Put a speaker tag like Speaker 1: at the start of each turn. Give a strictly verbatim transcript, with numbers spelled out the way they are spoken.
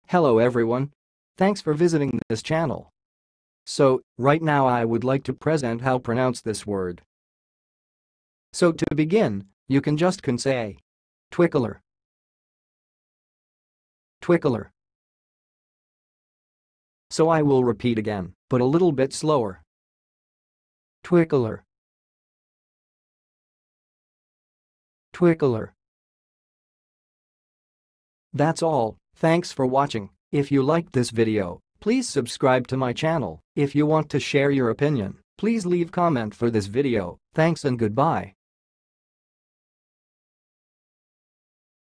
Speaker 1: Hello everyone. Thanks for visiting this channel. So, right now I would like to present how pronounce this word. So to begin, you can just can say Twickler. Twickler. So I will repeat again, but a little bit slower. Twickler. Twickler. That's all. Thanks for watching. If you liked this video, please subscribe to my channel. If you want to share your opinion, please leave comment for this video. Thanks and goodbye.